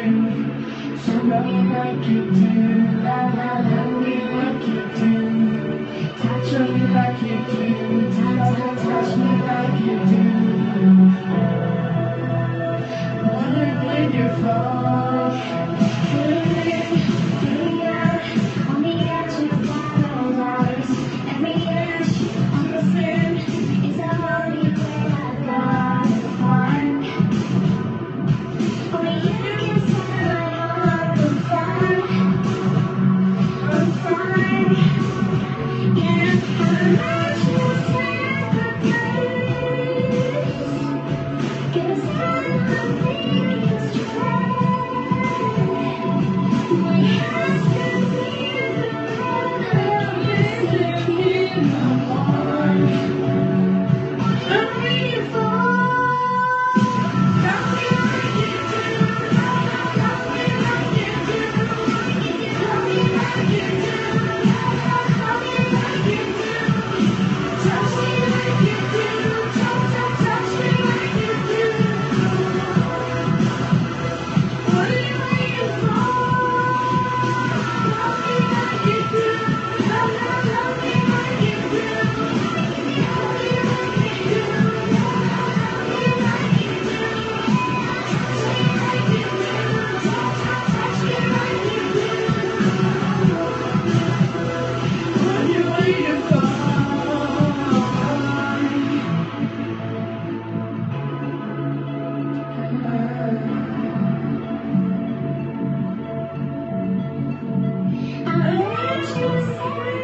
So love me like you do, love me like you do. Touch me like you do, touch me like you do. When you fall, on the edge of the paradise, every inch on the sand is a holy way I gotta find. Only you can set my heart on fire, on fire. Yeah, I'm not just sacrifice, 'cause I'm thinking straight. My heart can feel the road in my heart. Love me for, love me like you do, love me like you do, love me like you do, love me like you do, touch me like you do, touch me like you do. What are you waiting for? Love me like you do, love me like you do, love me like you do, love me like you do, touch me like you do, touch me like you do. What are you waiting for? I let you say